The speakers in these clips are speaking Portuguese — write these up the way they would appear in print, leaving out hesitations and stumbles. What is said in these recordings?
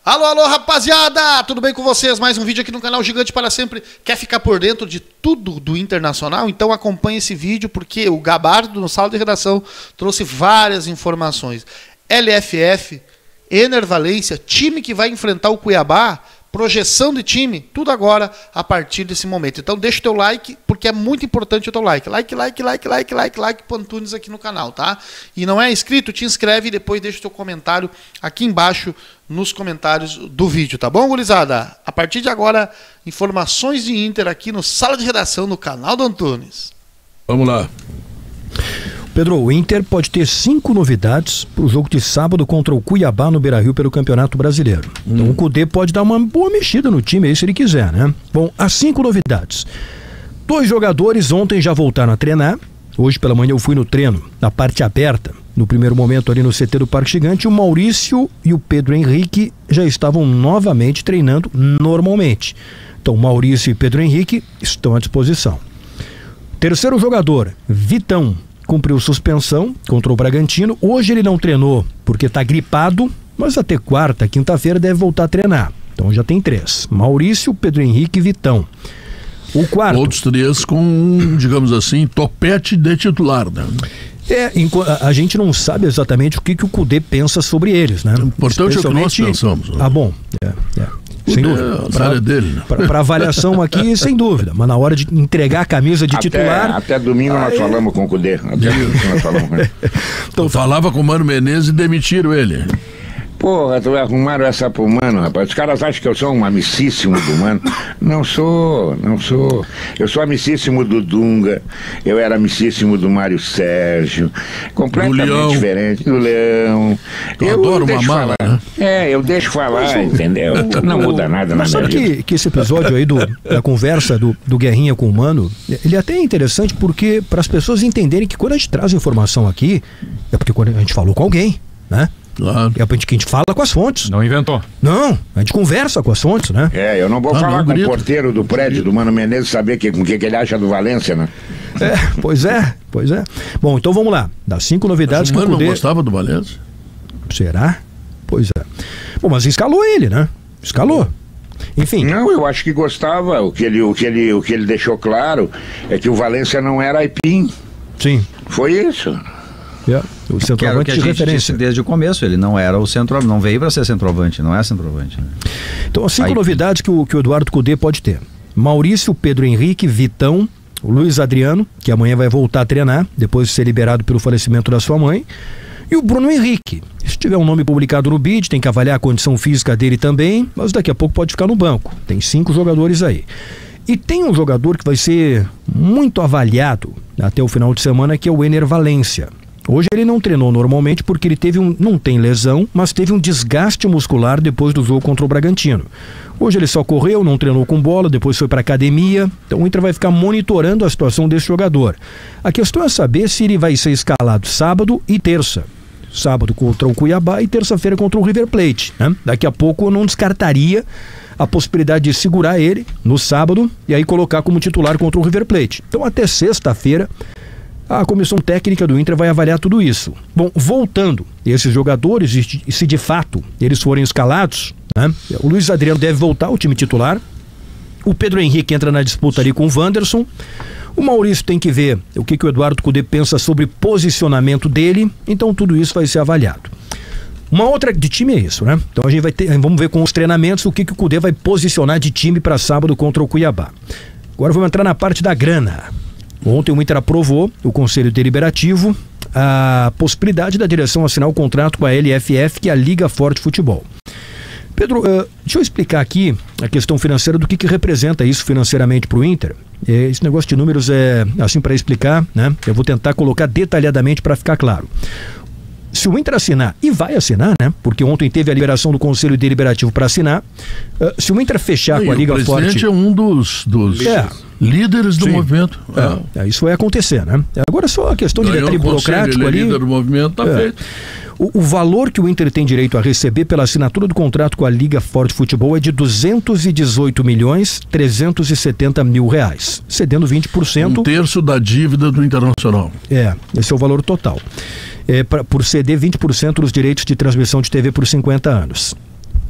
Alô, alô, rapaziada! Tudo bem com vocês? Mais um vídeo aqui no canal Gigante para Sempre. Quer ficar por dentro de tudo do Internacional? Então acompanhe esse vídeo porque o Gabardo, no sala de redação, trouxe várias informações. LFF, Ener Valencia, time que vai enfrentar o Cuiabá, projeção de time, tudo agora a partir desse momento. Então deixa o teu like, porque é muito importante o teu like. Like pro Antunes aqui no canal, tá? E não é inscrito, te inscreve e depois deixa o teu comentário aqui embaixo nos comentários do vídeo, tá bom, gurizada? A partir de agora, informações de Inter aqui no Sala de Redação, no canal do Antunes. Vamos lá. Pedro, o Inter pode ter 5 novidades para o jogo de sábado contra o Cuiabá no Beira-Rio pelo Campeonato Brasileiro. Então o Cudê pode dar uma boa mexida no time aí se ele quiser, né? Bom, as 5 novidades. 2 jogadores ontem já voltaram a treinar. Hoje pela manhã eu fui no treino, na parte aberta, no primeiro momento ali no CT do Parque Gigante. O Maurício e o Pedro Henrique já estavam novamente treinando normalmente. Então Maurício e Pedro Henrique estão à disposição. Terceiro jogador, Vitão, cumpriu suspensão contra o Bragantino. Hoje ele não treinou porque está gripado, mas até quarta, quinta-feira deve voltar a treinar. Então já tem 3. Maurício, Pedro Henrique e Vitão. O quarto... Outros 3 com, digamos assim, topete de titular, né? A gente não sabe exatamente o que o Cudê pensa sobre eles, né? Importante é o que nós pensamos. Né? Ah, bom. Sem dúvida. Para avaliação aqui, sem dúvida. Mas na hora de entregar a camisa de titular... Até domingo nós falamos com o Cudê. Então, falava com o Mano Menezes e demitiram ele. Porra, tu arrumaram essa pro Mano, rapaz. Os caras acham que eu sou um amicíssimo do Mano. Não sou. Eu sou amicíssimo do Dunga. Eu era amicíssimo do Mário Sérgio. Completamente diferente. Do Leão. Eu adoro uma mala. Eu deixo falar, entendeu? Não muda nada na minha vida. Sabe que esse episódio aí da conversa do Guerrinha com o Mano, ele até é interessante porque para as pessoas entenderem que quando a gente traz informação aqui, é porque quando a gente falou com alguém, né? Claro. É a gente fala com as fontes. Não inventou. Não, a gente conversa com as fontes, né? Eu não vou falar com o porteiro do prédio do Mano Menezes saber com o que ele acha do Valência, né? Pois é. Bom, então vamos lá. Das 5 novidades que o Cudê... não gostava do Valência? Será? Pois é. Bom, mas escalou ele, né? Escalou. Enfim. Não, eu acho que gostava. O que ele deixou claro é que o Valência não era aipim. Sim. Foi isso. O centroavante de referência desde o começo, ele não era o centroavante, não veio para ser centroavante, não é centroavante, né? Então as 5 novidades que o Eduardo Cudê pode ter: Maurício, Pedro Henrique, Vitão, o Luiz Adriano, que amanhã vai voltar a treinar depois de ser liberado pelo falecimento da sua mãe, e o Bruno Henrique. Se tiver um nome publicado no BID, tem que avaliar a condição física dele também, mas daqui a pouco pode ficar no banco. Tem 5 jogadores aí. E tem um jogador que vai ser muito avaliado até o final de semana, que é o Ener Valencia. Hoje ele não treinou normalmente porque ele não tem lesão, mas teve um desgaste muscular depois do jogo contra o Bragantino. Hoje ele só correu, não treinou com bola, depois foi para academia. Então o Inter vai ficar monitorando a situação desse jogador. A questão é saber se ele vai ser escalado sábado e terça. Sábado contra o Cuiabá e terça-feira contra o River Plate, né? Daqui a pouco eu não descartaria a possibilidade de segurar ele no sábado e aí colocar como titular contra o River Plate. Então até sexta-feira a comissão técnica do Inter vai avaliar tudo isso. Bom, voltando, esses jogadores, e se de fato eles forem escalados, né? O Luiz Adriano deve voltar ao time titular. O Pedro Henrique entra na disputa ali com o Wanderson. O Maurício tem que ver o que o Eduardo Cudê pensa sobre posicionamento dele. Então tudo isso vai ser avaliado. Uma outra de time é isso, né? Então a gente vamos ver com os treinamentos o que o Cudê vai posicionar de time para sábado contra o Cuiabá. Agora vamos entrar na parte da grana. Ontem o Inter aprovou, o Conselho Deliberativo, a possibilidade da direção assinar o contrato com a LFF, que é a Liga Forte Futebol. Pedro, deixa eu explicar aqui a questão financeira do que representa isso financeiramente para o Inter. Esse negócio de números é assim para explicar, né? Eu vou tentar colocar detalhadamente para ficar claro. Se o Inter assinar, e vai assinar, né? Porque ontem teve a liberação do Conselho Deliberativo para assinar. Se o Inter fechar com a Liga Forte... O presidente é um dos líderes do movimento. Isso vai acontecer, né? Agora só a questão de detalhe burocrático ali... líder do movimento, tá feito. O valor que o Inter tem direito a receber pela assinatura do contrato com a Liga Forte Futebol é de R$218.370.000, cedendo 20%. 1/3 da dívida do Internacional. Esse é o valor total. Por ceder 20% dos direitos de transmissão de TV por 50 anos.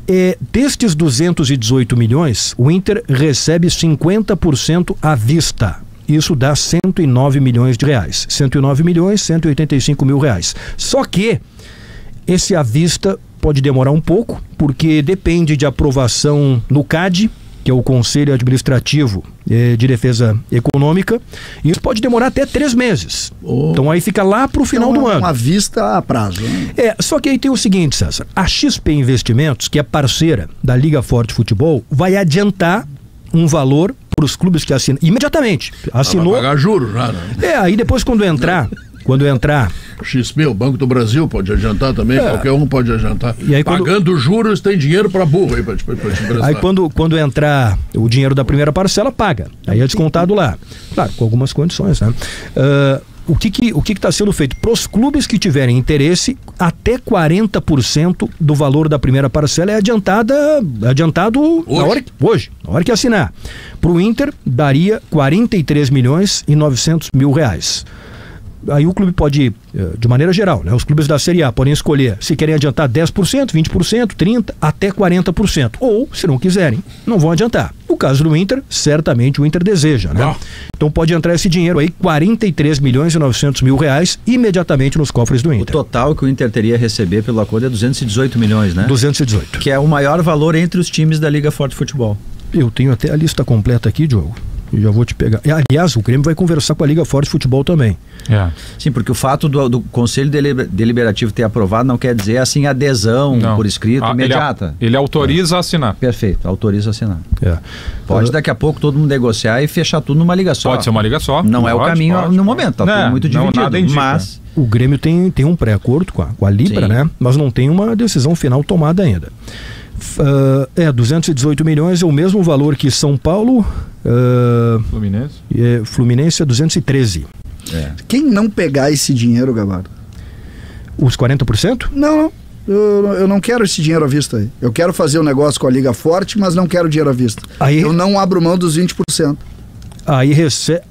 Destes 218 milhões, o Inter recebe 50% à vista. Isso dá 109 milhões de reais. 109 milhões, 185 mil reais. Só que esse à vista pode demorar um pouco, porque depende de aprovação no CAD, que é o Conselho Administrativo de Defesa Econômica, e isso pode demorar até 3 meses. Então aí fica lá para o final do ano. Uma vista a prazo. Né? Só que aí tem o seguinte, César, a XP Investimentos, que é parceira da Liga Forte Futebol, vai adiantar um valor para os clubes que assinam, imediatamente, assinou... Vai pagar juros, né? Aí depois quando entrar... XP, o Banco do Brasil pode adiantar também, qualquer um pode adiantar. E aí, pagando juros, tem dinheiro para burro aí para te emprestar. Aí quando entrar o dinheiro da primeira parcela, paga. Aí é descontado lá. Claro, com algumas condições, né? O que está sendo feito? Para os clubes que tiverem interesse, até 40% do valor da primeira parcela é adiantado hoje, na hora que assinar. Para o Inter, daria 43 milhões e 900 mil reais. Aí o clube pode, de maneira geral, né? Os clubes da Série A podem escolher se querem adiantar 10%, 20%, 30%, até 40%. Ou, se não quiserem, não vão adiantar. No caso do Inter, certamente o Inter deseja, né? Então pode entrar esse dinheiro aí, 43 milhões e 900 mil reais, imediatamente nos cofres do Inter. O total que o Inter teria a receber pelo acordo é 218 milhões, né? 218. Que é o maior valor entre os times da Liga Forte Futebol. Eu tenho até a lista completa aqui, Diogo. Eu já vou te pegar. Aliás, o Grêmio vai conversar com a Liga Forte Futebol também. Sim, porque o fato do Conselho Deliberativo ter aprovado não quer dizer assim adesão por escrito imediata. Ele autoriza a assinar. Perfeito, autoriza a assinar. Pode daqui a pouco todo mundo negociar e fechar tudo numa liga só. Pode ser uma liga só. Não é o caminho no momento, tá tudo muito dividido. Mas o Grêmio tem um pré-acordo com a Libra, né? Mas não tem uma decisão final tomada ainda. 218 milhões é o mesmo valor que São Paulo. Fluminense é 213. Quem não pegar esse dinheiro, Gabardo? Os 40%? Não. Eu não quero esse dinheiro à vista aí. Eu quero fazer um negócio com a Liga Forte, mas não quero dinheiro à vista. Eu não abro mão dos 20%. Aí recebe...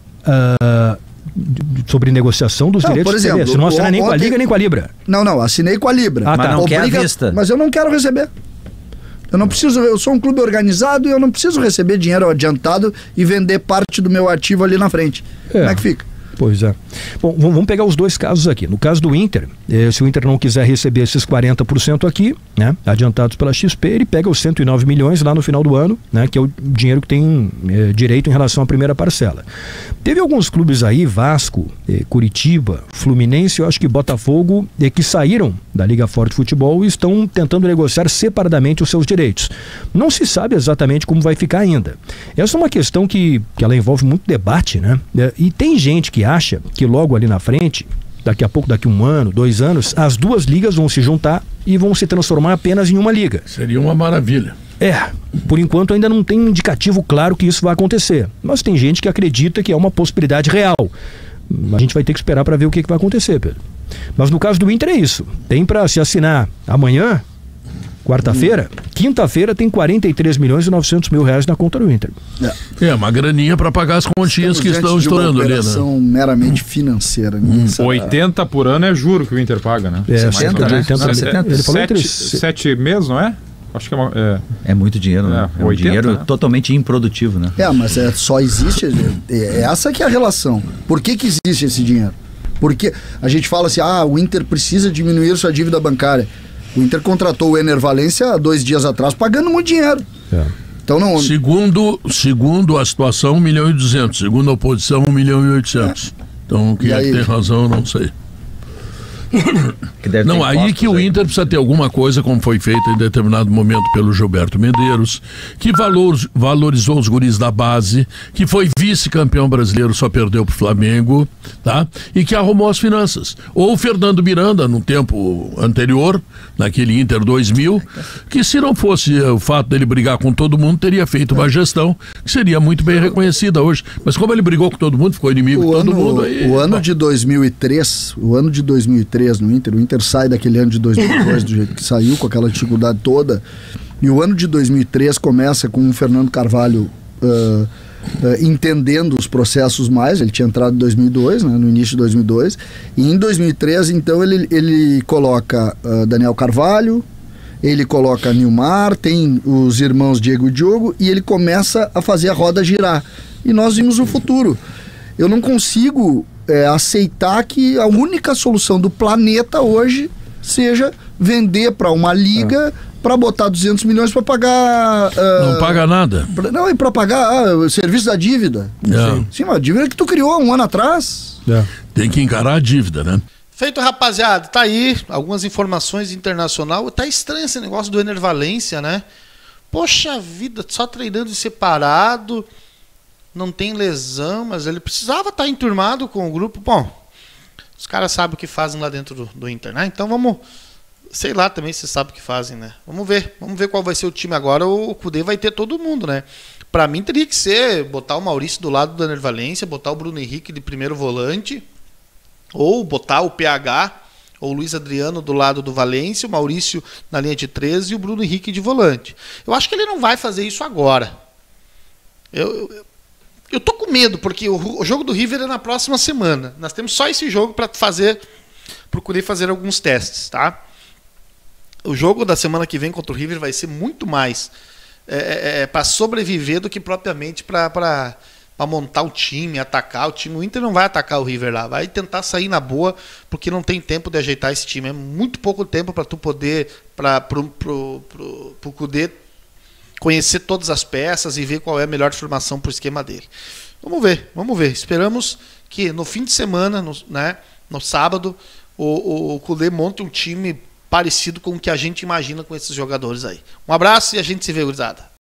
sobre negociação dos direitos. Por exemplo, você não assina nem com a Liga nem com a Libra. Não, assinei com a Libra. Mas não quer à vista. Mas eu não quero receber. Eu não preciso, eu sou um clube organizado e eu não preciso receber dinheiro adiantado e vender parte do meu ativo ali na frente. Como é que fica? Pois é. Bom, vamos pegar os dois casos aqui. No caso do Inter, se o Inter não quiser receber esses 40% aqui, né, adiantados pela XP, ele pega os 109 milhões lá no final do ano, né, que é o dinheiro que tem direito em relação à primeira parcela. Teve alguns clubes aí, Vasco, Curitiba, Fluminense, eu acho que Botafogo, que saíram da Liga Forte Futebol e estão tentando negociar separadamente os seus direitos. Não se sabe exatamente como vai ficar ainda. Essa é uma questão que ela envolve muito debate, né? E tem gente que acha que logo ali na frente, daqui a pouco, daqui 1 ano, 2 anos, as duas ligas vão se juntar e vão se transformar apenas em uma liga. Seria uma maravilha. Por enquanto ainda não tem indicativo claro que isso vai acontecer. Mas tem gente que acredita que é uma possibilidade real. A gente vai ter que esperar para ver o que vai acontecer, Pedro. Mas no caso do Inter é isso. Tem para se assinar amanhã, quarta-feira, quinta-feira tem 43 milhões e 900 mil reais na conta do Inter. Uma graninha para pagar as continhas que estão estourando ali, né? Operação meramente financeira. 80 por ano é juro que o Inter paga, né? 70, né? 70. Ele falou 7 meses, não é? Acho que é muito dinheiro, né? É 80, dinheiro, né? Totalmente improdutivo, né? Mas só existe, essa que é a relação. Por que existe esse dinheiro? Porque a gente fala assim, o Inter precisa diminuir sua dívida bancária. O Inter contratou o Ener Valencia há 2 dias atrás, pagando muito dinheiro. Então não... Segundo a situação, 1 milhão e 200. Segundo a oposição, 1 milhão e 800. Então, quem é que tem razão, eu não sei. Não, aí que o Inter precisa ter alguma coisa, como foi feito em determinado momento pelo Gilberto Medeiros, que valorizou os guris da base, que foi vice-campeão brasileiro, só perdeu pro Flamengo, tá? E que arrumou as finanças. Ou o Fernando Miranda, no tempo anterior, naquele Inter 2000, que se não fosse o fato dele brigar com todo mundo, teria feito uma gestão que seria muito bem reconhecida hoje. Mas como ele brigou com todo mundo, ficou inimigo de todo mundo aí... O ano de 2003 no Inter, o Inter sai daquele ano de 2002 do jeito que saiu, com aquela dificuldade toda, e o ano de 2003 começa com o Fernando Carvalho entendendo os processos mais. Ele tinha entrado em 2002, né, no início de 2002, e em 2003 então ele coloca Daniel Carvalho, ele coloca Nilmar, tem os irmãos Diego e Diogo, e ele começa a fazer a roda girar. E nós vimos o futuro. Eu não consigo aceitar que a única solução do planeta hoje seja vender para uma liga para botar 200 milhões para pagar... não paga nada. Não, e para pagar o serviço da dívida. Sim, uma dívida que tu criou há um ano atrás. Tem que encarar a dívida, né? Feito, rapaziada. Tá aí algumas informações internacional. Tá estranho esse negócio do Ener Valencia, né? Poxa vida, só treinando separado, não tem lesão, mas ele precisava estar enturmado com o grupo. Bom, os caras sabem o que fazem lá dentro do Inter, né? Então vamos... Sei lá também se sabe o que fazem, né? Vamos ver qual vai ser o time agora. O Kudê vai ter todo mundo, né? Pra mim teria que ser botar o Maurício do lado do Ener Valencia, botar o Bruno Henrique de primeiro volante, ou botar o PH ou o Luiz Adriano do lado do Valencia, o Maurício na linha de 13 e o Bruno Henrique de volante. Eu acho que ele não vai fazer isso agora. Eu tô com medo, porque o jogo do River é na próxima semana. Nós temos só esse jogo para procurei fazer alguns testes, tá? O jogo da semana que vem contra o River vai ser muito mais para sobreviver do que propriamente para montar o time, atacar o time. O Inter não vai atacar o River lá, vai tentar sair na boa, porque não tem tempo de ajeitar esse time. É muito pouco tempo para tu poder, pro Kudê conhecer todas as peças e ver qual é a melhor formação para o esquema dele. Vamos ver. Esperamos que no fim de semana, no sábado, o Kudê monte um time parecido com o que a gente imagina com esses jogadores aí. Um abraço e a gente se vê, gurizada.